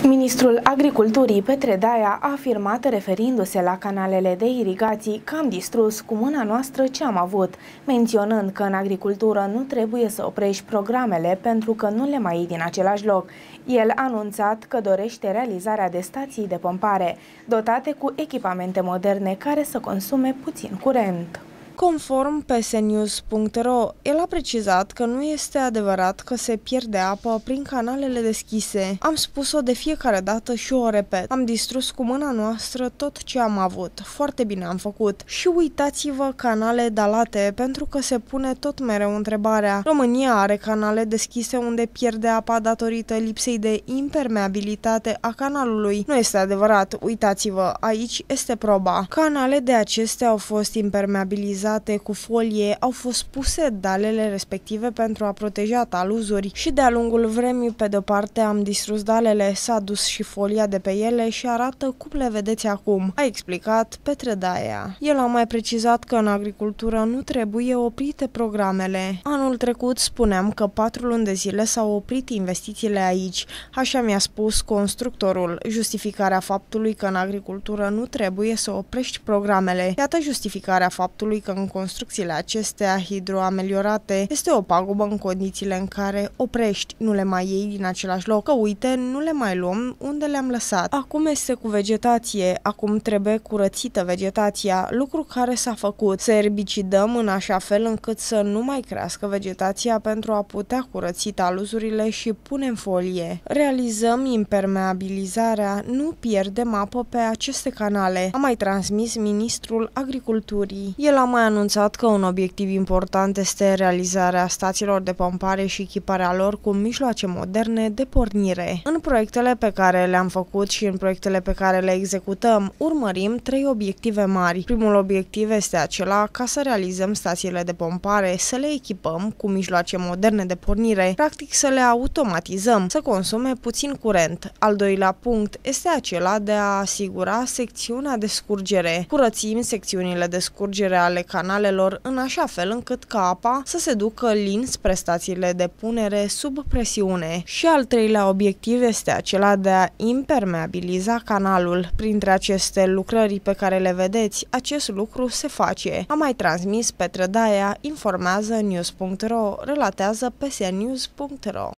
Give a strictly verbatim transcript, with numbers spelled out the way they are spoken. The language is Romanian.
Ministrul Agriculturii Petre Daia a afirmat, referindu-se la canalele de irigații, că am distrus cu mâna noastră ce am avut, menționând că în agricultură nu trebuie să oprești programele pentru că nu le mai iei din același loc. El a anunțat că dorește realizarea de stații de pompare, dotate cu echipamente moderne care să consume puțin curent. Conform P S News punct R O, el a precizat că nu este adevărat că se pierde apă prin canalele deschise. Am spus-o de fiecare dată și o repet. Am distrus cu mâna noastră tot ce am avut. Foarte bine am făcut. Și uitați-vă canale dalate, pentru că se pune tot mereu întrebarea. România are canale deschise unde pierde apa datorită lipsei de impermeabilitate a canalului. Nu este adevărat. Uitați-vă, aici este proba. Canale de acestea au fost impermeabilizate cu folie, au fost puse dalele respective pentru a proteja taluzuri și de-a lungul vremii, pe de-o parte, am distrus dalele, s-a dus și folia de pe ele și arată cum le vedeți acum, a explicat Petre Daia. El a mai precizat că în agricultură nu trebuie oprite programele. Anul trecut spuneam că patru luni de zile s-au oprit investițiile aici, așa mi-a spus constructorul. Justificarea faptului că în agricultură nu trebuie să oprești programele. Iată justificarea faptului că în construcțiile acestea hidroameliorate este o pagubă în condițiile în care oprești, nu le mai iei din același loc, că uite, nu le mai luăm unde le-am lăsat. Acum este cu vegetație, acum trebuie curățită vegetația, lucru care s-a făcut. Să erbicidăm în așa fel încât să nu mai crească vegetația pentru a putea curăți taluzurile și punem folie. Realizăm impermeabilizarea, nu pierdem apă pe aceste canale, a mai transmis ministrul Agriculturii. El a mai anunțat că un obiectiv important este realizarea stațiilor de pompare și echiparea lor cu mijloace moderne de pornire. În proiectele pe care le-am făcut și în proiectele pe care le executăm, urmărim trei obiective mari. Primul obiectiv este acela ca să realizăm stațiile de pompare, să le echipăm cu mijloace moderne de pornire, practic să le automatizăm, să consume puțin curent. Al doilea punct este acela de a asigura secțiunea de scurgere. Curățim secțiunile de scurgere ale canalelor în așa fel încât ca apa să se ducă lin spre stațiile de punere sub presiune. Și al treilea obiectiv este acela de a impermeabiliza canalul. Printre aceste lucrări pe care le vedeți, acest lucru se face. A mai transmis Petre Daia, informează News punct R O, relatează P S News punct R O.